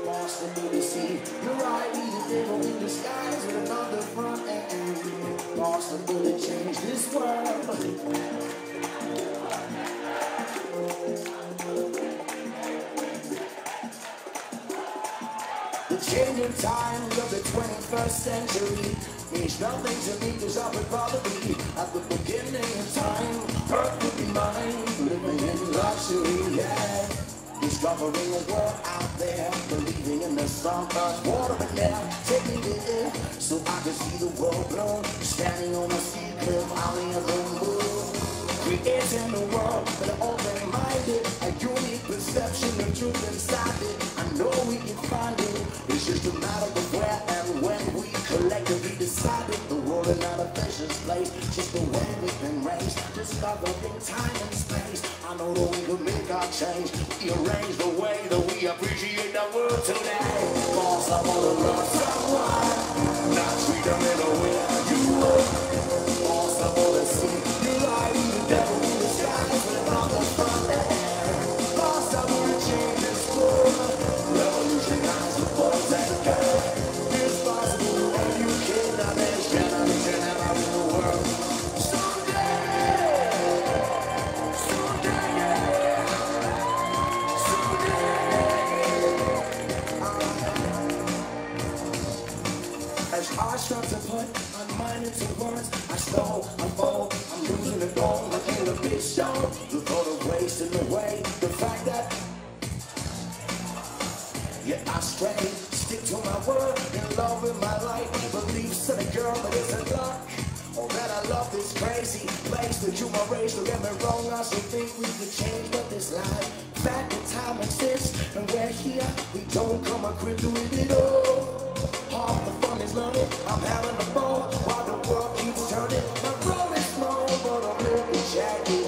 Lost in the sea, you're right, he's a devil in disguise with another front end. Lost the bullet, change this world. The changing times of the 21st century means nothing to me, cause I would rather be at the beginning of time. Earth would be mine, living in luxury, yeah. Discovering a world out there, believing in the sun, earth, water, and air. Take me there, so I can see the world bloom. Standing on a sea cliff, out in the moon. Creating the world, but open-minded. A unique perception of truth inside it. I know we can find it. It's just a matter of where and when we collectively decide it. The world is not a vicious place, just the way we've been raised. Discovering time and space. I know that we can make our change. We arrange the way that we appreciate the world today. Cause I wanna love someone, not treat them in a way you would. Cause I wanna see you like the devil in the sky with another front end. Cause I wanna change this world, revolutionize the boys and girls. It's possible when you can, the next generation ever in the world. I strive to put my mind into words. I stole, I fall, I'm losing it all. I ain't a big show. The thought of wasting away. The fact that, yeah, I stray. Stick to my word, in love with my life. Beliefs in a girl that isn't luck. Oh, that I love this crazy place that you my race. Don't get me wrong, I still think we could change, but this life, fact that time exists, and we're here. We don't come equipped with it all. Half the fun is learning, I'm having a ball while the world keeps turning. My road is small, but I'm living jagged.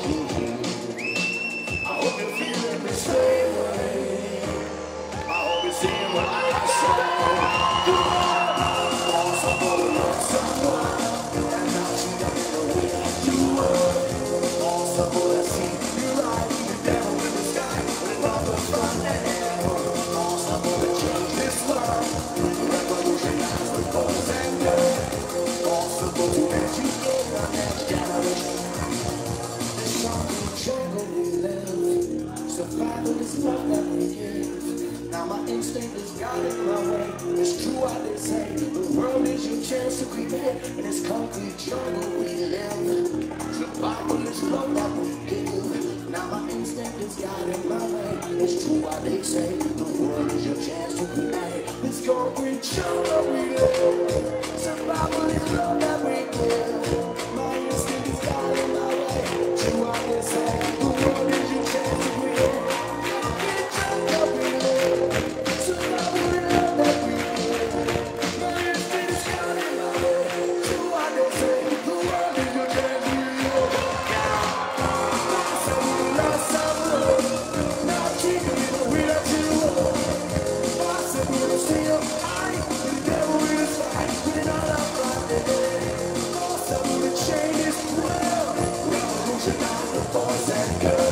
I hope you're feeling the same way. I hope you're seeing what I say. Also, gonna love someone, and not cheat up in the way that you would. Also, gonna see you like the devil in the sky with another front end. Also, gonna change this world. Revolutionize the boys and girls. Possible to educate our next generation. This jungle, jungle we live. Survival is love that we give. Now my instinct is guiding my way. It's true what they say. The world is your chance to create. In this concrete jungle we live. Survival is love that we give. Now my instinct is guiding my way. It's true what they say. The world is your chance to create. This concrete jungle we live. Survival is love that we give. My instinct is guiding my way. True what they say. The world is your chance to create. Concrete jungle we live. Survival is love that we give. My instinct is guiding my way. True what they say. The world is your chance to create. Love someone, not keeping it the way that you want. Possible to steal, the devil in his fight, with another Friday. Possible to change this world, revolutionize the boys and girls.